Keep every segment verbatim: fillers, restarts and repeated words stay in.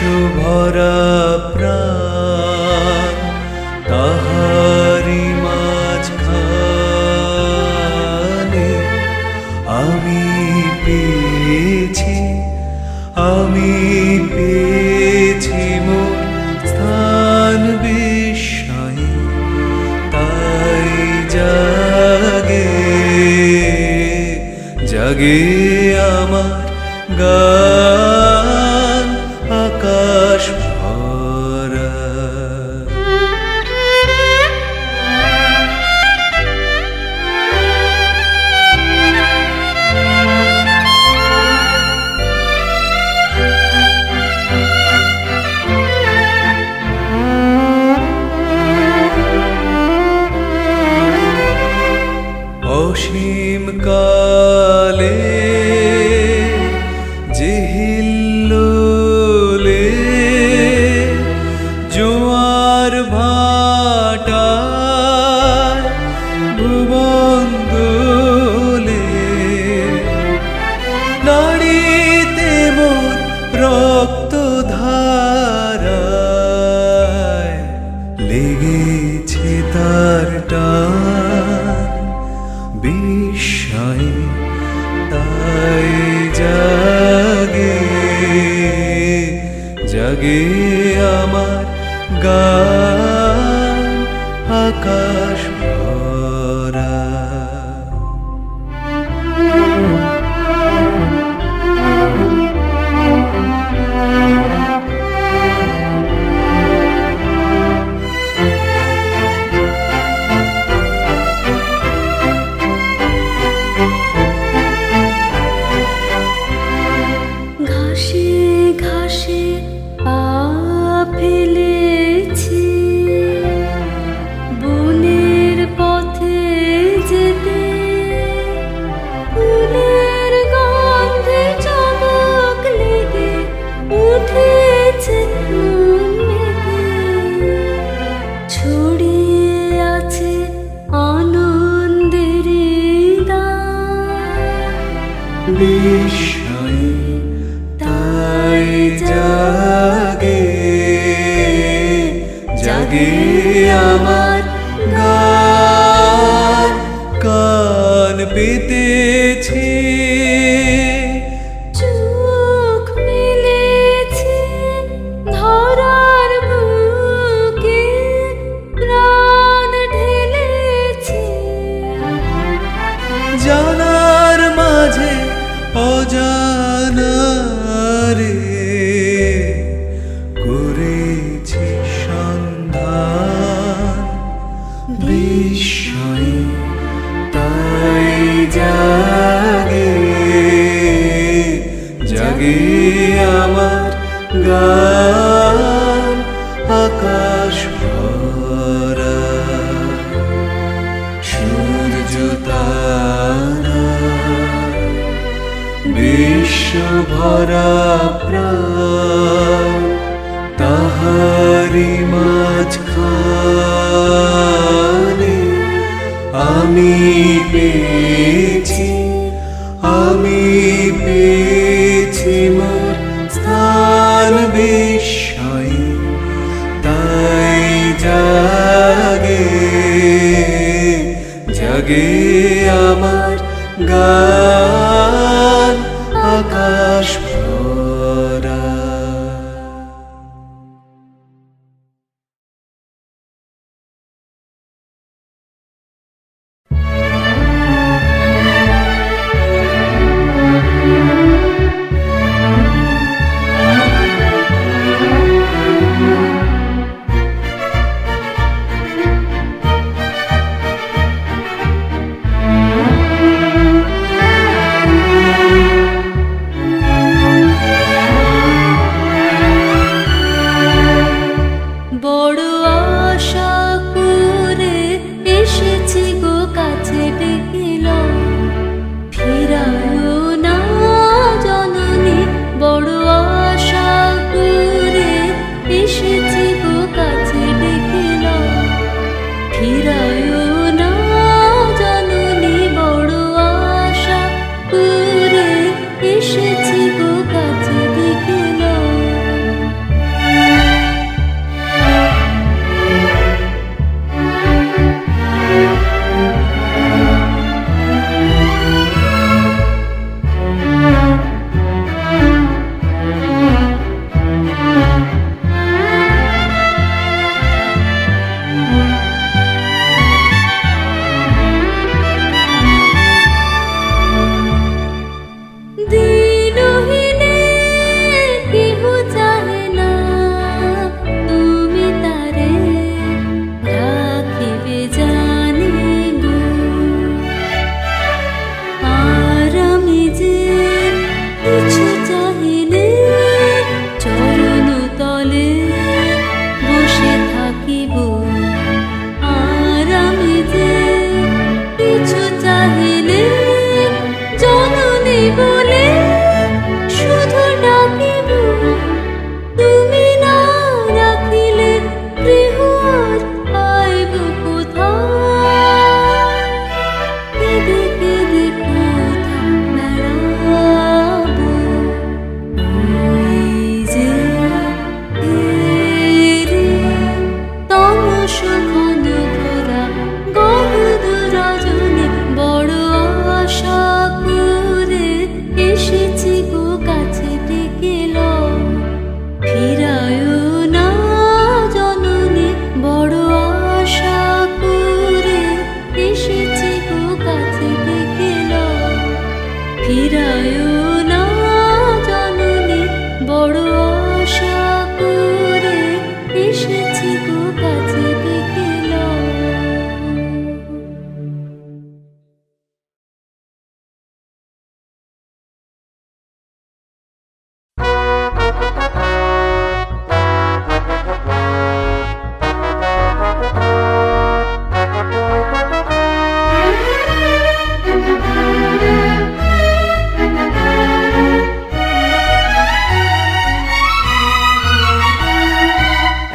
ভরা প্রাণ তাহারি মাঝখানে আমি পেয়েছি আমি পেয়েছি মোর স্থান বিস্ময়ে তাই জাগে জাগে আমার গান আকাশ ভরা। অসীম কালে যে হিল্লোলে জোয়ার ভাটায় ভুবন দোলে নাড়িতে মোর রক্ত ধারায় লেগেছে তার টান বিস্ময়ে তাই জাগে জাগে আমার গান আকাশ ভরা। বিস্ময়ে তাই জাগে জাগে আমার গান কান পেতেছি চোখ মেলেছে ধরার বুকে প্রাণ ঢেলেছে জানার মাঝে অজানারে করেছি সন্ধান বিস্ময়ে তাই জাগে জাগে আমার গান আকাশ ভরা। সূর্য তারা বিশ্ব ভরা প্রাণ তাহারি মাঝখানে আমি পেয়েছি আমি পেয়েছি মোর স্থান বিস্ময়ে তাই জাগে জাগে আমার গান আকাশ ভরা।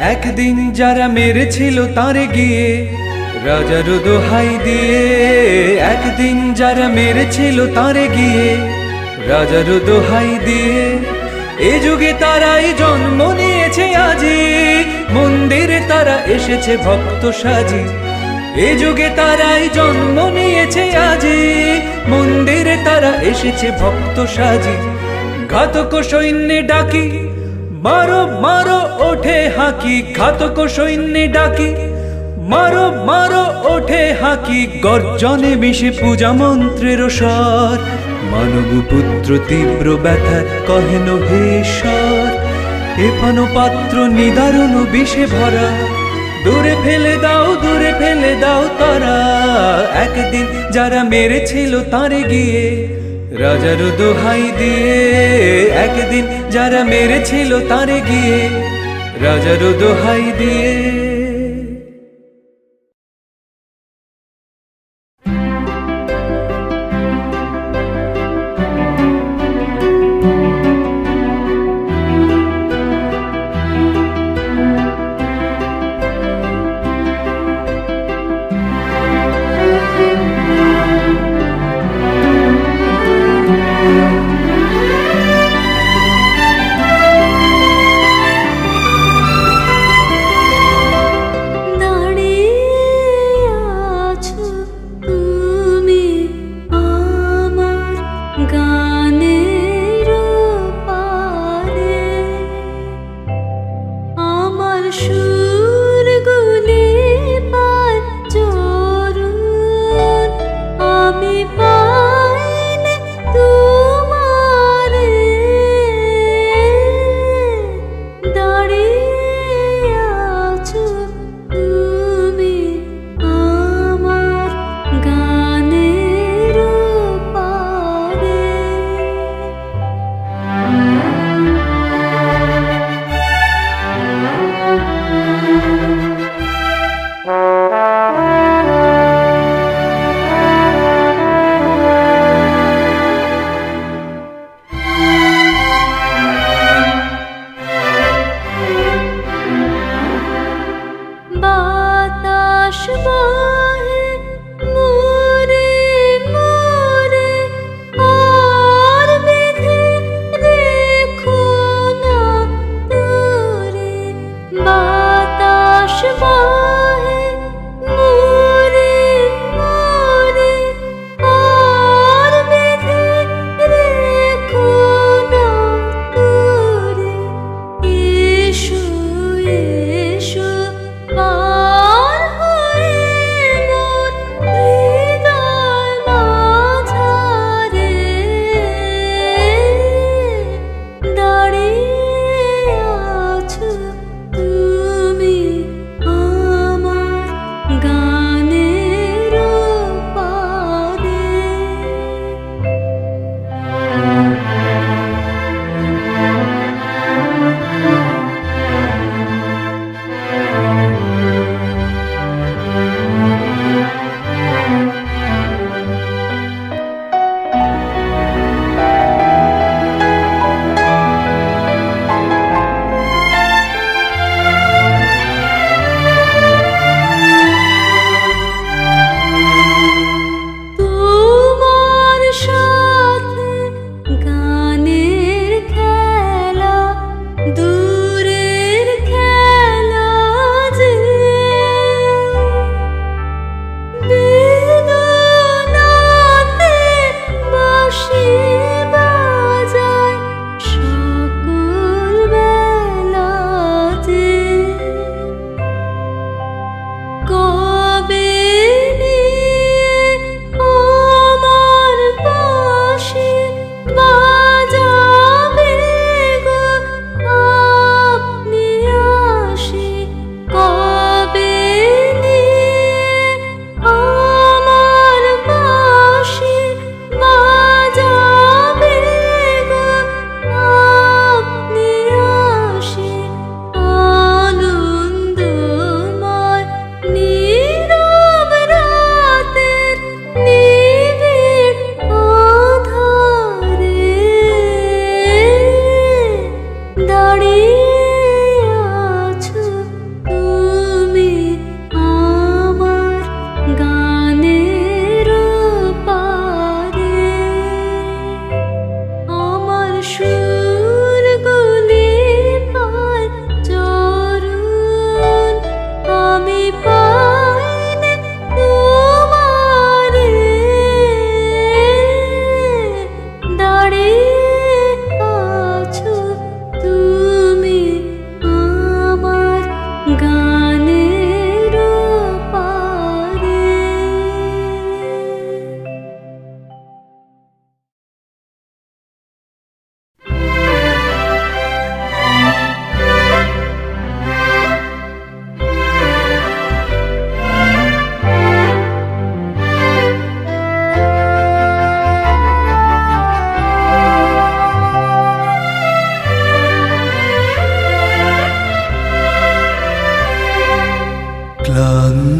একদিন যারা মেরেছিল তারে গিয়ে রাজার দোহাই দিয়ে, একদিন যারা মেরেছিল তারে গিয়ে রাজার দোহাই দিয়ে, এ যুগে তারাই জন্ম নিয়েছে আজি, মন্দিরে তারা এসেছে ভক্ত সাজি। এ যুগে তারাই জন্ম নিয়েছে আজি, মন্দিরে তারা এসেছে ভক্ত সাজি। ঘাতক সৈন্যে ডাকি মারো মারো ওঠে হাঁকি, ঘাতক সৈন্যে ডাকি মারো মারো ওঠে হাঁকি, গর্জনে মিশে পূজা মন্ত্রের স্বর। মানব পুত্র তীব্র ব্যথা কহেন হে ঈশ্বর, এ পান পাত্র নিদারুণ বিষে ভরা, দূরে ফেলে দাও দূরে ফেলে দাও তারা। একদিন যারা মেরেছিল তারে গিয়ে রাজার দোহাই দিয়ে, একদিন যারা মেরেছিল তারে গিয়ে রাজার দোহাই দিয়ে।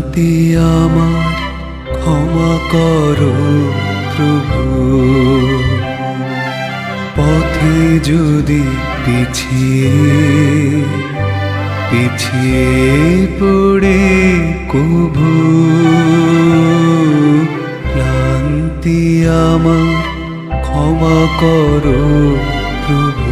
ক্লান্তি আমার ক্ষমা করো প্রভু, পথে যদি পিছিয়ে পিছিয়ে পড়ে কভু, ক্লান্তি আমার ক্ষমা করো প্রভু।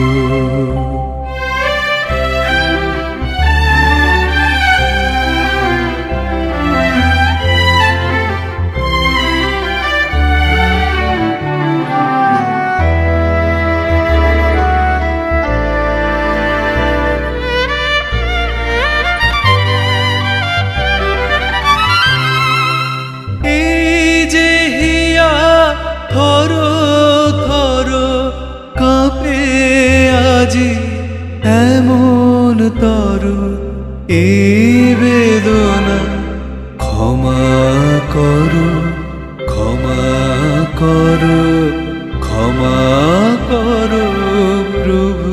এমন তর এই বেদনা, ক্ষমা করো ক্ষমা করো ক্ষমা করো প্রভু,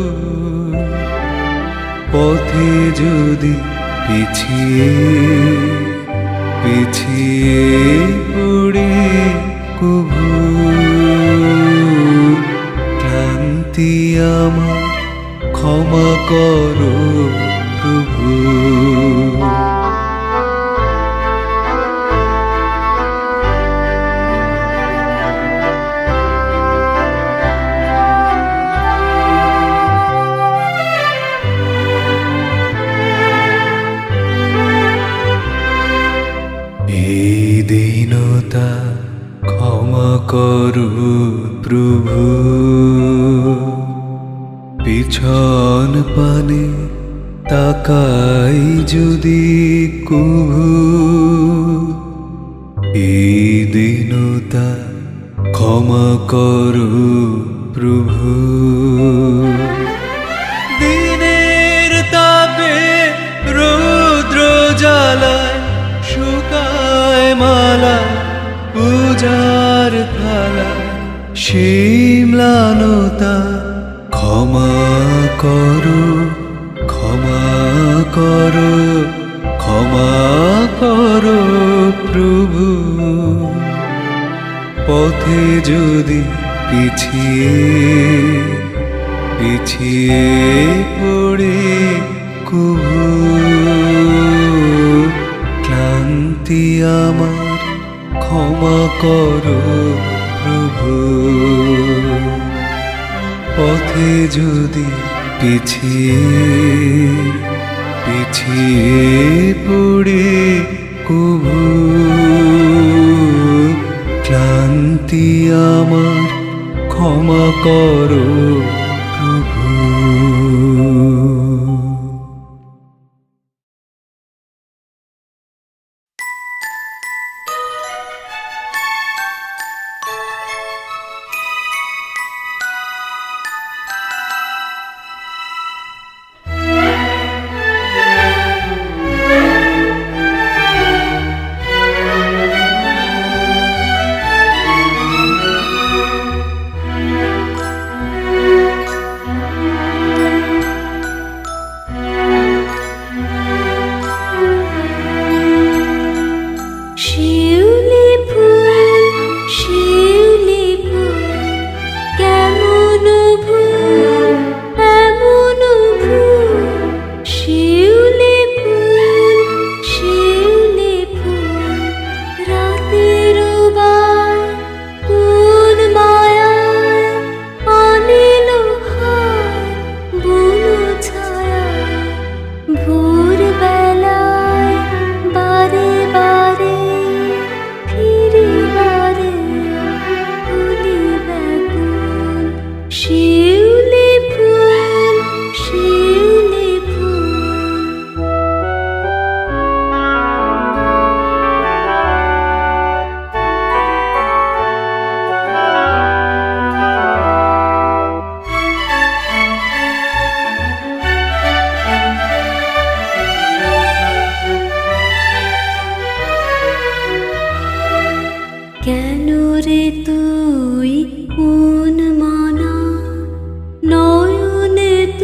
পথে যদি পিছিয়ে পিছিয়ে পড়ে কভু, ক্লান্তি আমার ক্ষমা করো প্রভু। এই দীনতা ক্ষমা করো প্রভু, পিছন পানে তাকাই যদি কভু, এই দীনতা ক্ষমা করো প্রভু। দিনের তাপে রৌদ্র জ্বালায় শুকায় মালা পূজার থালা, সেই ম্লানতা ক্ষমা করো ক্ষমা করো ক্ষমা করো প্রভু, পথে যদি পিছিয়ে পিছিয়ে পড়ে কভু, ক্লান্তি আমার ক্ষমা করো প্রভু, পথে যদি পিছিয়ে পিছিয়ে পড়ে কভু, ক্লান্তি আমার ক্ষমা করো প্রভু।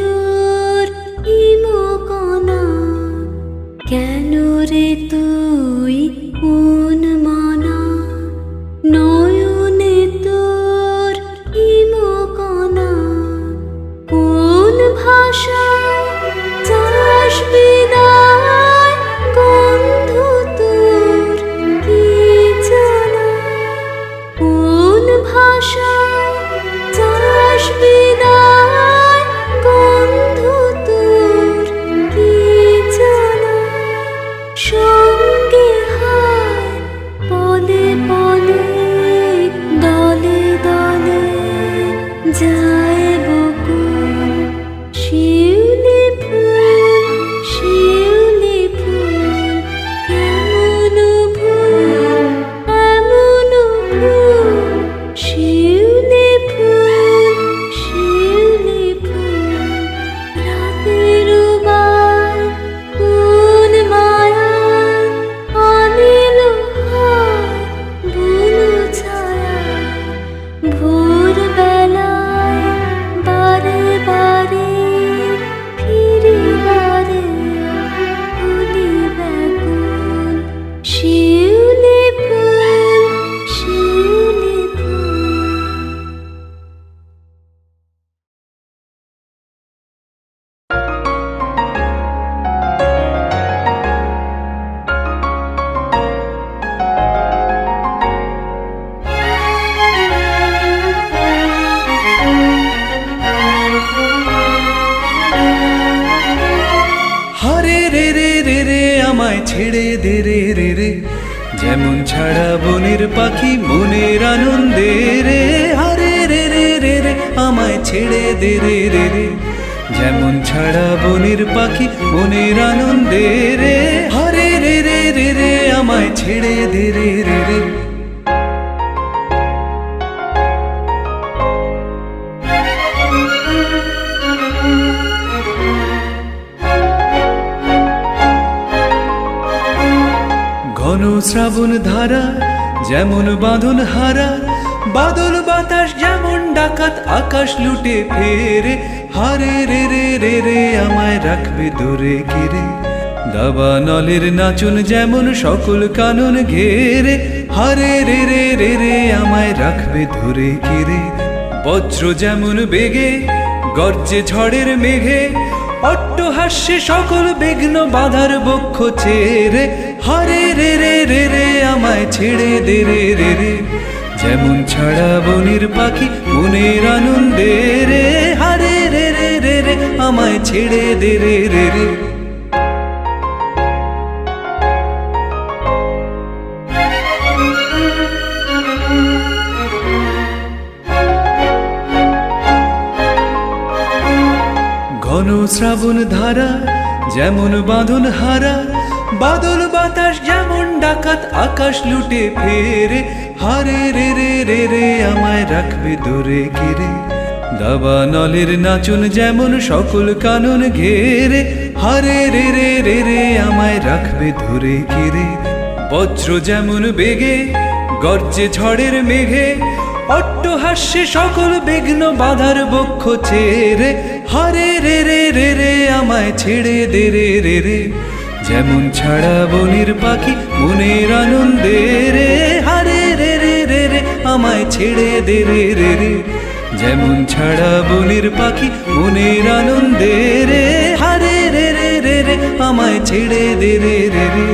কেন রে তুই আমায় ছেড়ে দে রে রে রে যেমন ছাড়া বনের পাখি মনের আনন্দে রে হারে রে রে রে রে আমায় ছেড়ে দে রে রে রে যেমন ছাড়া বনের পাখি মনের আনন্দে রে হারে রে রে রে রে আমায় ছেড়ে দে রে রে রে ঘন শ্রাবণ ধারা যেমন বাঁধন হারা বাদল বাতাস যেমন ডাকাত আকাশ লুটে ফেরে হারে রে রে রে রে আমায় রাখবে দূরে ঘিরে দাবানলের নাচন যেমন সকল কানন ঘেরে হারে রে রে রে রে আমায় রাখবে ধরে ঘিরে বজ্র যেমন বেগে গর্জে ঝড়ের মেঘে অট্টহাস্যে সকল বিঘ্ন বাধার বক্ষ ছেড়ে হারে রে রে রে রে আমায় ছেড়ে দে রে রে রে যেমন ছাড়া বনের পাখি মনের আনন্দে রে হারে রে রে রে রে আমায় ছেড়ে দে রে রে রে ঘন শ্রাবণ ধারা যেমন বাঁধন হারা বাদল বাতাস যেমন ডাকাত আকাশ লুটে ফেরে হারে রে রে রে রে আমায় রাখবে দূরে ঘিরে দাবানলের নাচন যেমন সকল কানন ঘেরে হারে রে রে রে রে আমায় রাখবে ধরে ঘিরে বজ্র যেমন বেগে গর্জে ঝড়ের মেঘে অট্টহাস্যে সকল বিঘ্ন বাধার বক্ষ ছেড়ে হারে রে রে রে রে আমায় ছেড়ে দে রে রে রে যেমন ছাড়া বনের পাখি মনের আনন্দে রে হারে রে রে রে রে আমায় ছেড়ে দে রে রে রে যেমন ছাড়া বনের পাখি মনের আনন্দে রে হারে রে রে রে রে আমায় ছেড়ে দে রে রে রে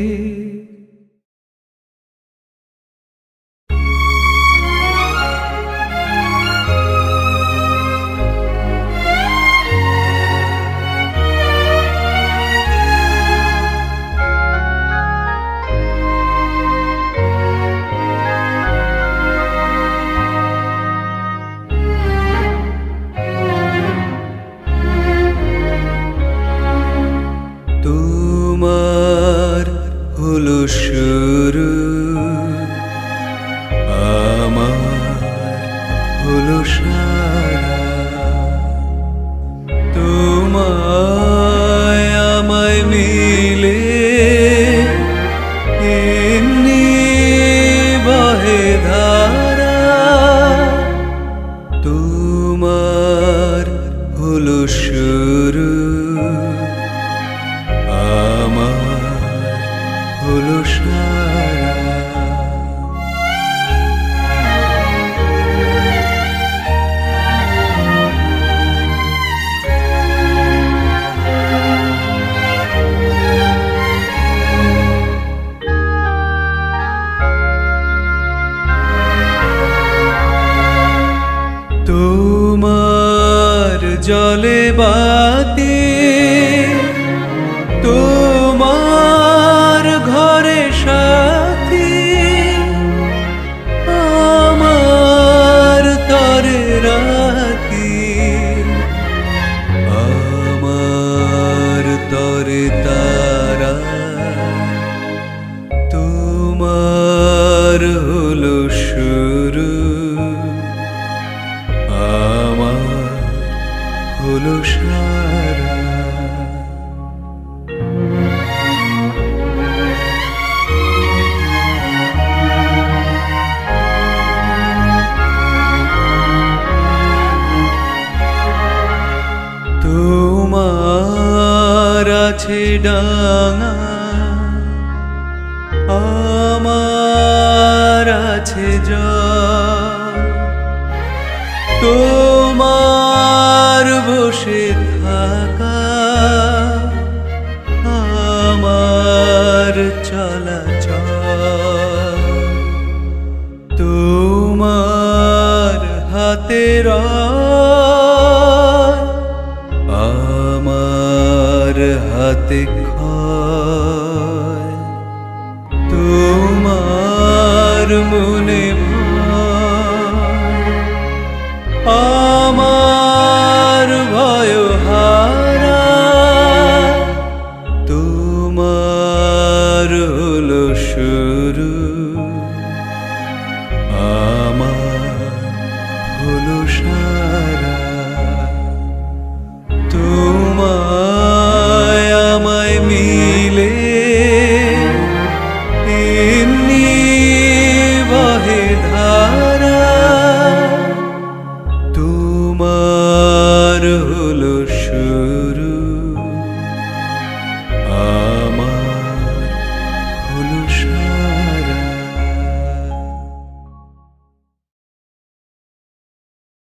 তোমার হলো শুরু আমার হলো সারা তোমায় আমায় মিলে এমনি বহে ধারা তোমার হলো শুরু আমার হলো সারা তোমার জলে বাতি তোমার ঘরে সাথী আমার তরে রাতি আমার তরে তারা তোমার হলো শুরু আমার হলো সারা তোমার আছে ডাঙা আমার আছে জল তোমার বসে থাকা আমার চলাচল তোমার হাতের আমার হাতে খড়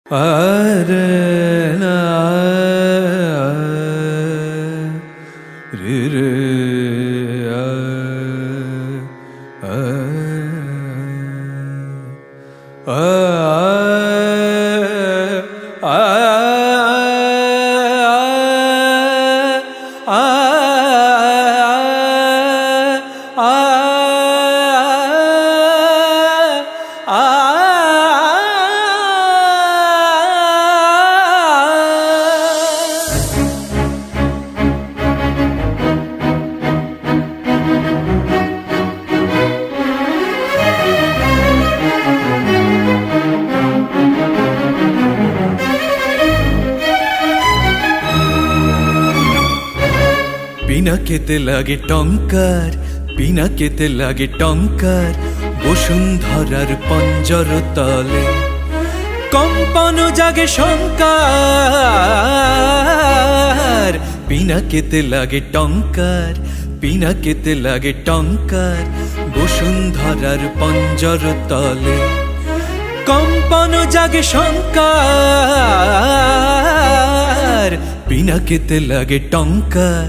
আরে না রে রে আ আ আ পিনাকেতে লাগে টঙ্কার, পিনাকেতে লাগে টঙ্কার, বসুন্ধরার পঞ্জর তলে কম্পন জাগে শঙ্কার। পিনাকেতে লাগে টঙ্কার, পিনাকেতে লাগে টঙ্কার, বসুন্ধরার পঞ্জর তলে কম্পন জাগে শঙ্কার। পিনাকেতে লাগে টঙ্কার।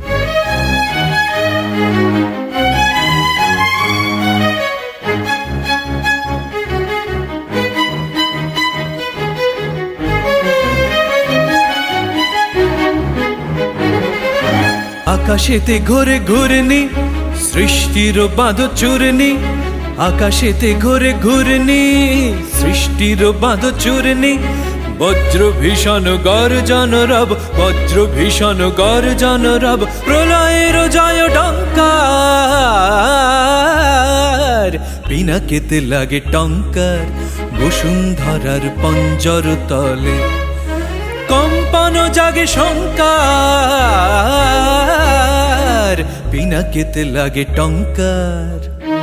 আকাশেতে ঘোরে ঘুরনি, সৃষ্টির বাঁধ চূর্ণি। আকাশেতে ঘোরে ঘুরনি, সৃষ্টির বাঁধ চূর্ণি। বজ্র ভীষণ গর্জন রব, বজ্র ভীষণ গর্জন রব, প্রলয়ের জয় টঙ্কার। পিনাকেতে লাগে টঙ্কার, বসুন্ধরার পঞ্জর তলে কম্পন জাগে শঙ্কার। পিনাকেতে লাগে টঙ্কার।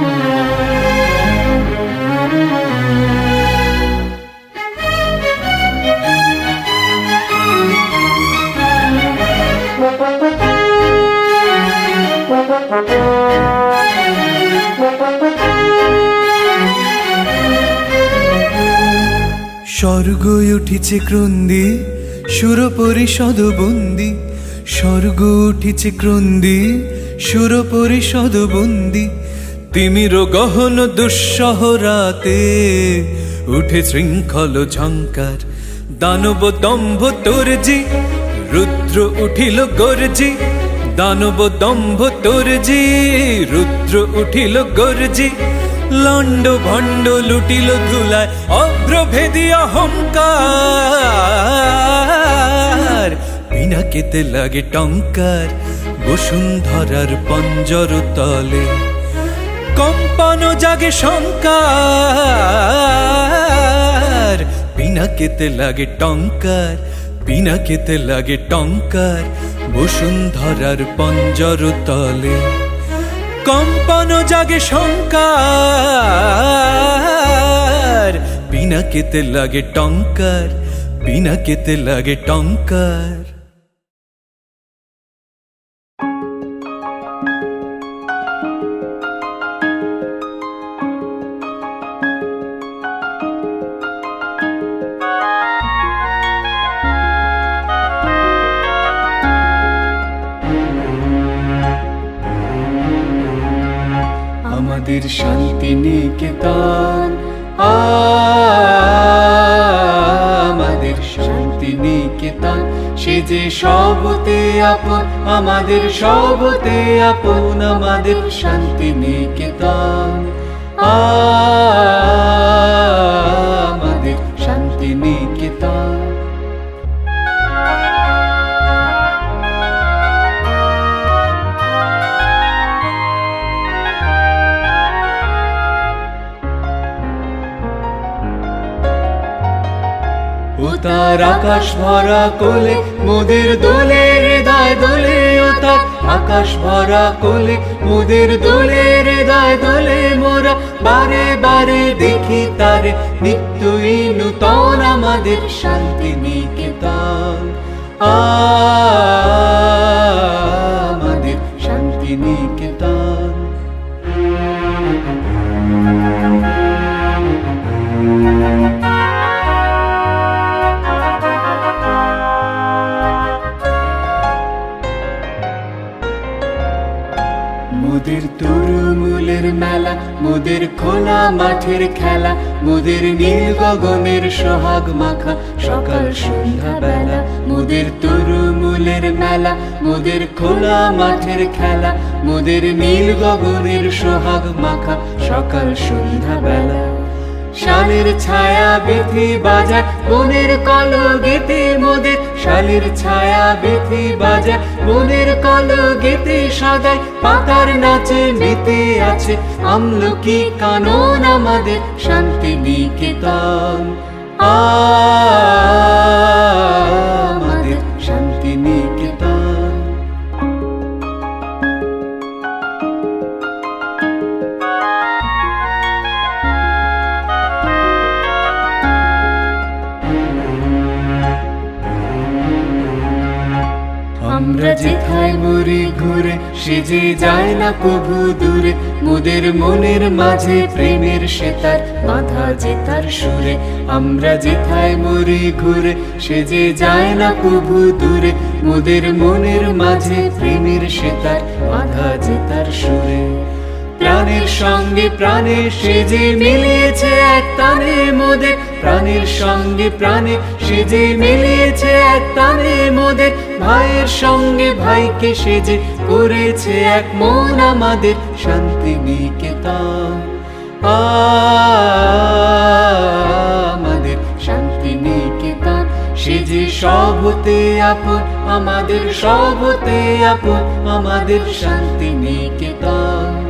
স্বর্গ উঠিছে ক্রন্দি, সুর পরিষদ বন্দি। স্বর্গ উঠিছে ক্রন্দি, সুর পরিষদ বন্দি। তিমির গহন দুঃসহ রাতে উঠে শৃঙ্খল ঝঙ্কার। দানব দম্ভ তোরজি, রুদ্র উঠিল গর্জি। দানব দম্ভ তোরজি, রুদ্র উঠিল গর্জি। লন্ড ভণ্ড লুটিল ধুলায়, অগ্রভেদী অহংকার। পিনাকেতে লাগে টঙ্কার, বসুন্ধরার পঞ্জর তলে কম্পন জাগে শঙ্কার। পিনাকেতে লাগে টঙ্কার, পিনাকেতে লাগে টঙ্কার, বসুন্ধরার পঞ্জর তলে কম্পন জাগে শঙ্কার। পিনাকেতে লাগে টঙ্কার, পিনাকেতে লাগে টঙ্কার। আমাদের শান্তি নিকেতন, আমাদের শান্তি নিকেতন, সে যে সবতে আপন, আমাদের সবতে আপন, আমাদের শান্তি নিকেতন, আমাদের শান্তি নিকেতন। তার আকাশ ভরা কোলে মোদের দোলে, হৃদয় দোলে। ও তার আকাশ ভরা কোলে মোদের দোলে, হৃদয় দোলে। মোরা বারে বারে দেখি তারে, নিত্যই নূতন আমাদের শান্তি নিকেতন, আমাদের শান্তি নিকেতন। মোদের তরুমূলের মেলা, মোদের খোলা মাঠের খেলা, মোদের নীল গগনের সোহাগ মাখা সকাল সন্ধ্যা বেলা। মোদের তরুমূলের মেলা, মোদের খোলা মাঠের খেলা, মোদের নীল গগনের সোহাগ মাখা সকাল সন্ধ্যা বেলা। শালের ছায়া বেথি বাজায় বনের কল গীতে মোদের, শালের ছায়া বেথি বাজায় বনের কল গীতে সাজায়, পাতার নাচে মেতে আছে আমলকি কানন আমাদের শান্তি নিকেতন। আমাদের শান্তি নিকেতন। আমরা যেথায় মরি ঘুরে সে যে যায় না প্রভু দূরে, মোদের মনের মাঝে প্রেমের সেতার বাঁধা যেতার সুরে। আমরা যেথায় মরি ঘুরে সে যে যায় না প্রভু দূরে, মোদের মনের মাঝে প্রেমের সেতার বাঁধা যেতার সুরে। প্রাণের সঙ্গে প্রাণে সে যে মিলিয়েছে এক তানে মোদের, প্রাণের সঙ্গে প্রাণে সে যে মিলিয়েছে এক তানে মোদের, ভাইয়ের সঙ্গে ভাইকে সে যে করেছে এক মন আমাদের শান্তি নিকেতন। আমাদের শান্তি নিকেতন। সে যে সব হতে আপন আমাদের, সব হতে আপন আমাদের শান্তি নিকেতন।